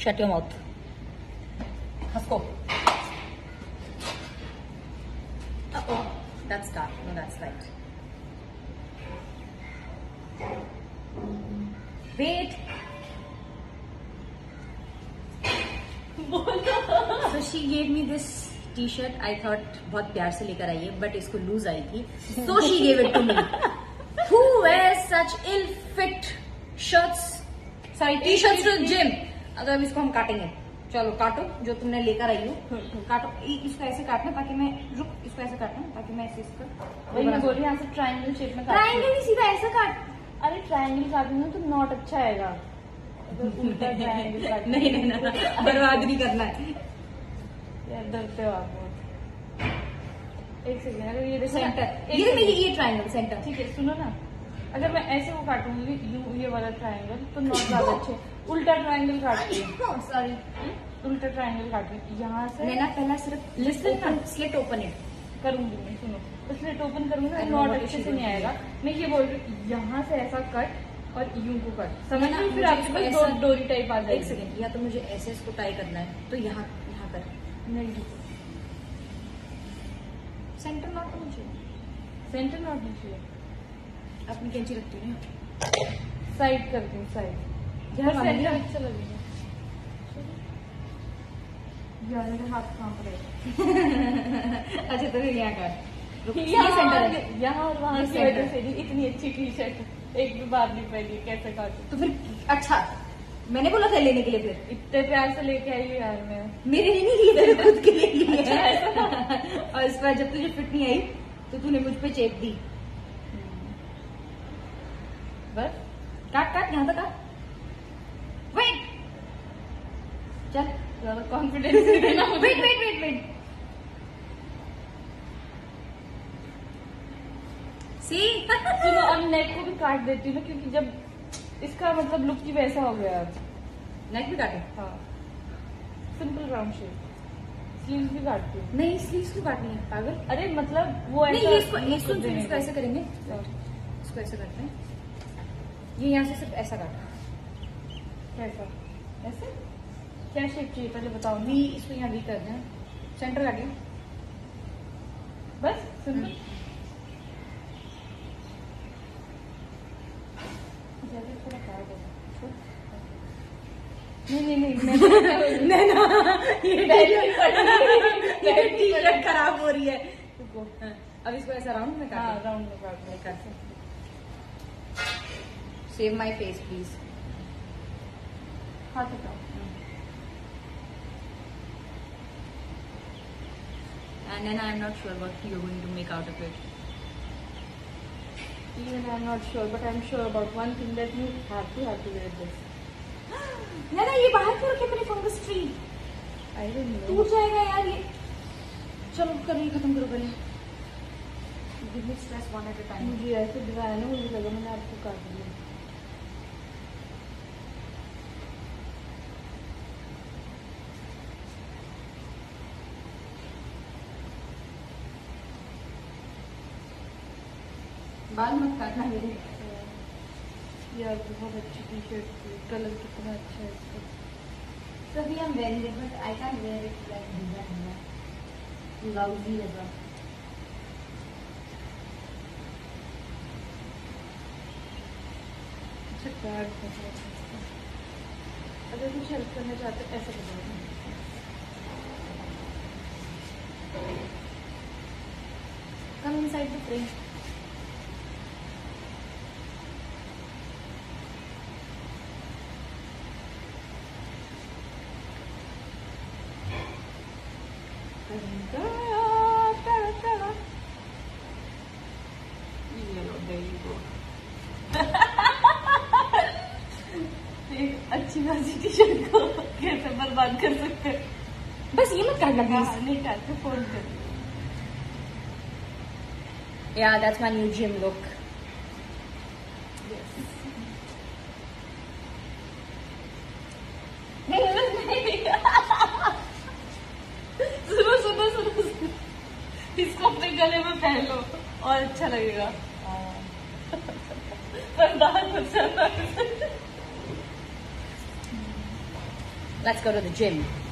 Shut your mouth. हंसको। Oh, that's dark. No, that's light. Wait. So she gave me this T-shirt. I thought बहुत प्यार से लेकर आई है, but इसको लूज आई थी. So she gave it to me. Who wears such ill-fit shirts? Sorry, T-shirts to gym. अगर अब इसको हम काटेंगे. चलो काटो जो तुमने लेकर आई हो, काटो। इसको ऐसे काटना ताकि मैं इसको ऐसे काटना ताकि मैं ऐसे इसको वही मैं बोल रही हूँ, यहाँ से ट्रायंगल शेप में ट्रायंगल नहीं, सीधा ऐसा काट। अरे ट्रायंगल काटूंगा तो नॉट अच्छा आएगा। उल्टा ट्रायंगल काट नहीं नहीं ना, बर्बाद नहीं करना है यार, डरते हो आप बहुत। एक सेकेंड, अगर ये सेंटर, ये ट्रायंगल सेंटर, ठीक है सुनो ना, अगर मैं ऐसे वो काटूंगी ये वाला ट्रायंगल तो नॉट ज्यादा अच्छे। उल्टा ट्रायंगल काटती है, सॉरी उल्टा ट्रायंगल काटती यहाँ से। मैं ना पहला सिर्फ स्लिट ओपन इट करूंगी मैं, सुनो तो स्लिट ओपन करूंगी नॉट अच्छे से नहीं आएगा। मैं ये बोल रही हूँ यहाँ से ऐसा कट और यूं को कट, समझ लो फिर आपके पास डोरी टाइप आ जाएगी। एक सेकंड, या तो मुझे ऐसे इसको टाई करना है तो यहाँ कर, नहीं सेंटर नॉट होना चाहिए, सेंटर नॉट चाहिए। अपनी कैंची रखती हूँ साइड कर दूँ, साइड यार सेंटर अच्छा लगेगा यार, मेरे हाथ कांप रहे। अच्छा तो फिर यहाँ कर, ये सेंटर है यहाँ और वहाँ की वजह से इतनी अच्छी टी शर्ट एक भी बार नहीं पहनी, कैसे काटूं? तो फिर अच्छा मैंने बोला था लेने के लिए, फिर इतने प्यार से लेके आई यार मैं। मेरे लिए नहीं लिए, तेरे खुद के लिए लिए है। और इस बार जब तुझे फिट नहीं आई तो तूने मुझ पे चेप दी। बस काट काट यहाँ तक काट, वेट चल ज्यादा कॉन्फिडेंस नहीं देना। वेट वेट वेट वेट, सी सुनो अब नेक को भी काट देती हूँ ना, क्योंकि जब इसका मतलब लुक ही वैसा हो गया। नेक भी काटे? हाँ सिंपल राउंड शेप। स्लीव्स भी काटती हूँ। नहीं स्लीव्स क्यों काटनी है पागल? अरे मतलब वो नहीं ऐसा इसको ऐसे करेंगे, इसको ऐसे करते हैं, ये यहाँ से सिर्फ ऐसा काटना। कैसा? ऐसे क्या शेप चाहिए पहले बताओ। वी, इसको यहाँ वी कर दें, सेंटर काटिए बस सिंपल। नहीं नहीं नहीं नहीं ना, ये टी-शर्ट खराब हो रही है। अब इसको ऐसा राउंड में काट, राउंड में काट। Save my face please. हाथ हटाओ। And then I'm not sure what you're going to make out of it. Even I'm not sure, but I'm sure about one thing, that you have to wear this. ना ये बाहर क्यों रखे मेरे fungus tree? I don't know. टूट जाएगा यार ये। चलो करिए, खत्म करो पहले। Give me stress one at a time. मुझे ऐसे दिखाया ना, मुझे लगा मैंने आपको काट दिया। बाल मत काटना मेरे। यार बहुत अच्छी टी शर्ट थी, कलर कितना अच्छा है इसका। सभी हम wear it, but I can wear it like design lousy as well. अच्छा कार्ड है। अगर कुछ हेल्प करना चाहते हो ऐसा बताओ। Come inside the frame. अच्छी खासी टी शर्ट को कैसे बर्बाद कर सकते हैं? बस ये मत काटना प्लीज। नहीं काटते, फोल्ड कर। Yeah, that's my new gym look. सुनो सुनो सुनो, इसको अपने गले में पहन लो और अच्छा लगेगा। पर बाहर मत जाना। Let's go to the gym.